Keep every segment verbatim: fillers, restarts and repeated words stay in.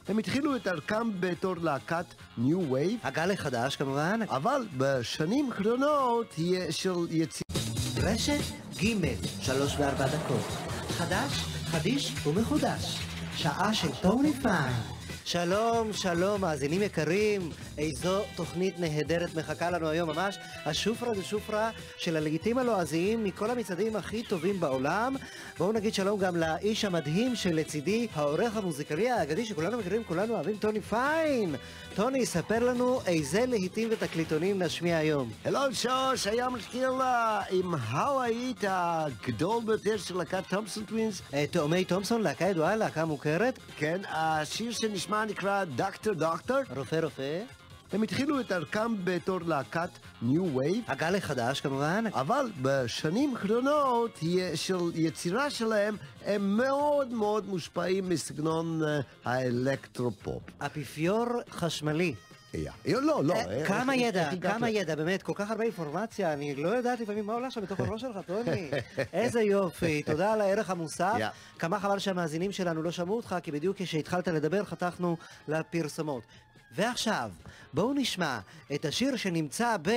הם התחילו את דרכם בתור להקת ניו וייב, הגל החדש כמובן, אבל בשנים האחרונות היא של יצירה. רשת ג' שלוש וארבע דקות, חדש, חדיש ומחודש, שעה של טוני פיין. שלום, שלום, מאזינים יקרים, איזו תוכנית נהדרת מחכה לנו היום ממש, השופרה זה שופרה של הלהיטים הלועזיים מכל המצעדים הכי טובים בעולם. בואו נגיד שלום גם לאיש המדהים שלצידי, העורך המוזיקלי האגדי שכולנו מכירים, כולנו אוהבים, טוני פיין. טוני, ספר לנו איזה להיטים ותקליטונים נשמיע היום. הלו שוש, היום נתחיל עם הוואית הגדול ביותר של להקת תומפסון טווינס. תאומי תומפסון, להקה ידועה, להקה מוכרת. כן, השיר שנשמע נקרא דוקטור דוקטור. רופא רופא. הם התחילו את דרכם בתור להקת ניו וייב, הגל החדש כמובן, אבל בשנים האחרונות של יצירה שלהם הם מאוד מאוד מושפעים מסגנון האלקטרופופ. אפיפיור חשמלי. לא, לא. כמה ידע, כמה ידע, באמת, כל כך הרבה אינפורמציה, אני לא יודעת לפעמים מה הולך שם בתוך הראש שלך, טוני. איזה יופי, תודה על הערך המוסף. כמה חבל שהמאזינים שלנו לא שמעו אותך, כי בדיוק כשהתחלת לדבר חתכנו לפרסומות. ועכשיו, בואו נשמע את השיר שנמצא ב...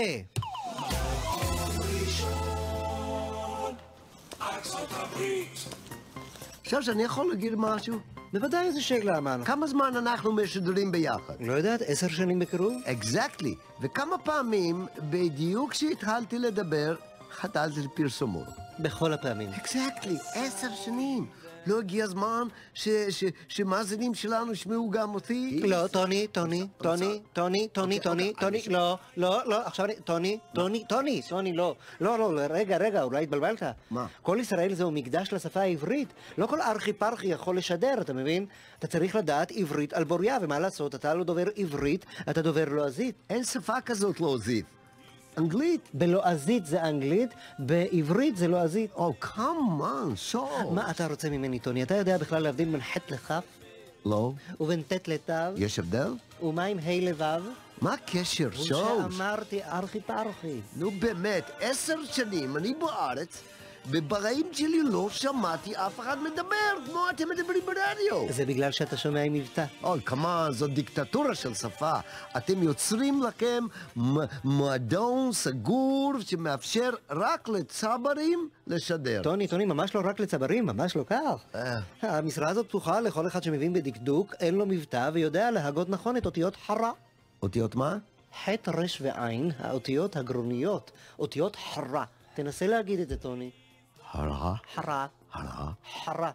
עכשיו שאני יכול להגיד משהו? בוודאי, איזה שאלה, מה? כמה זמן אנחנו משדרים ביחד? לא יודעת, עשר שנים בקירוב? אקזקטלי. וכמה פעמים, בדיוק כשהתחלתי לדבר, חתלתי לפרסומות. בכל הפעמים. אקזקטלי, עשר שנים. לא הגיע הזמן שמאזינים שלנו ישמעו גם אותי? לא, טוני, טוני, טוני, טוני, טוני, טוני, טוני, לא, לא, לא, עכשיו אני, טוני, טוני, טוני, טוני, לא, לא, לא, רגע, רגע, אולי התבלבלת. מה? כל ישראל זהו מקדש לשפה העברית. לא כל ארכי פרחי יכול לשדר, אתה מבין? אתה צריך לדעת עברית על בוריה, ומה לעשות, אתה לא דובר עברית, אתה דובר לועזית. אין שפה כזאת לועזית. אנגלית. בלועזית זה אנגלית, בעברית זה לועזית. או, כמובן, שוב. מה אתה רוצה ממני, טוני? אתה יודע בכלל להבדיל בין ח' לכף? לא. ובין ט' לתו? יש הבדל? ומה עם ה' לבב? מה הקשר, שוש? הוא שאמרתי ארכי פרחי. נו באמת, עשר שנים אני בארץ, ובחיים שלי לא שמעתי אף אחד מדבר כמו אתם מדברים ברדיו. זה בגלל שאתה שומע עם מבטא. אוי, כמה, זו דיקטטורה של שפה. אתם יוצרים לכם מועדון סגור שמאפשר רק לצברים לשדר. טוני, טוני, ממש לא רק לצברים, ממש לא כך. המשרה הזאת פתוחה לכל אחד שמבין בדקדוק, אין לו מבטא ויודע להגות נכון את אותיות חרה. אותיות מה? ח' ר' ועין, האותיות הגרוניות, אותיות חרה. תנסה להגיד את זה, טוני. חרה? חרה. חרה? חרה.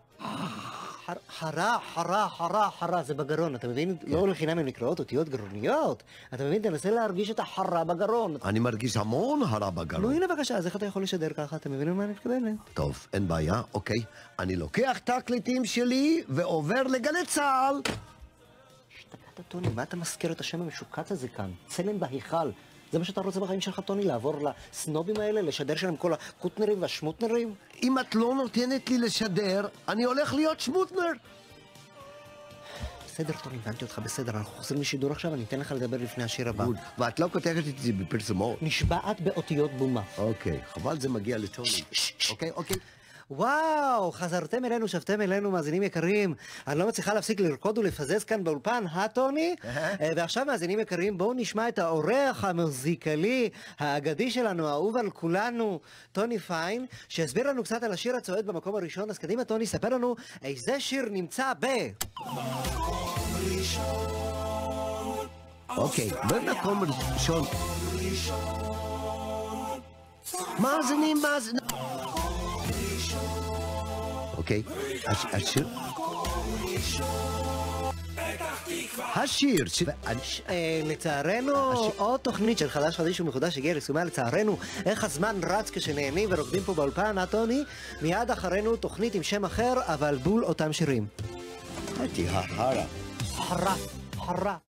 חרה, חרה, חרה, חרה, זה בגרון, אתה מבין? לא לחינם הם נקראות אותיות גרוניות. אתה מבין? תנסה להרגיש את החרה בגרון. אני מרגיש המון חרה בגרון. נו, הנה בבקשה, אז איך אתה יכול לשדר ככה? אתה מבין מה אני מתכוונת? טוב, אין בעיה, אוקיי. אני לוקח את ההקלטים שלי ועובר לגלי צה"ל. השתגעת, טוני, מה אתה מזכיר את השם המשוקץ הזה כאן? צלם בהיכל. זה מה שאתה רוצה בחיים שלך, טוני, לעבור לסנובים האלה, לשדר שלהם כל הקוטנרים והשמוטנרים? אם את לא נותנת לי לשדר, אני הולך להיות שמוטנר. בסדר, טוני, הבנתי אותך, בסדר, אנחנו חוזרים לשידור עכשיו, אני אתן לך לדבר לפני השיר הבא. ואת לא כותבת את זה בפרסומות. נשבעת באותיות בומה. אוקיי, חבל זה מגיע לטוני. אוקיי, אוקיי. וואו, חזרתם אלינו, שבתם אלינו, מאזינים יקרים. אני לא מצליחה להפסיק לרקוד ולפזז כאן באולפן, אה, טוני? ועכשיו, מאזינים יקרים, בואו נשמע את האורח המוזיקלי, האגדי שלנו, האהוב על כולנו, טוני פיין, שיסביר לנו קצת על השיר הצועד במקום הראשון. אז קדימה, טוני, ספר לנו איזה שיר נמצא ב... אוקיי, במקום ראשון. מאזינים, מאזינים. אוקיי, השיר? השיר לצערנו, עוד תוכנית של חדש חדיש ומחודש הגיעה לסיומה. לצערנו, איך הזמן רץ כשנהנים ורוקדים פה באולפן, אה טוני? מיד אחרינו תוכנית עם שם אחר, אבל בול אותם שירים. הייתי החרה. חרה, חרה.